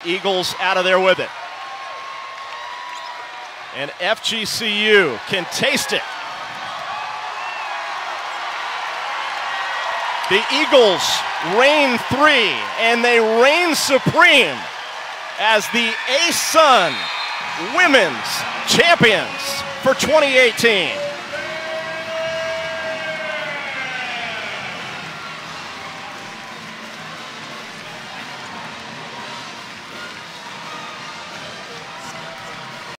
Eagles out of there with it. And FGCU can taste it. The Eagles reign 3, and they reign supreme as the ASUN Women's Champions for 2018.